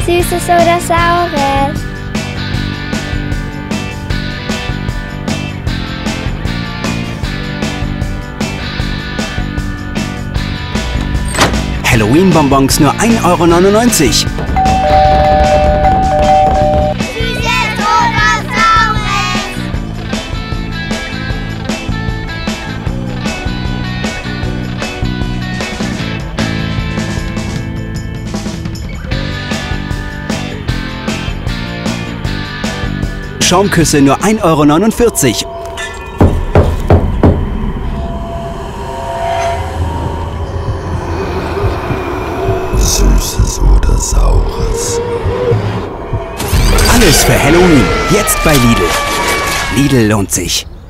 Süßes oder Saures? Halloween-Bonbons nur 1,99 €. Süßes oder Saures? Schaumküsse nur 1,49 €. Süßes oder Saures? Alles für Halloween. Jetzt bei Lidl. Lidl lohnt sich.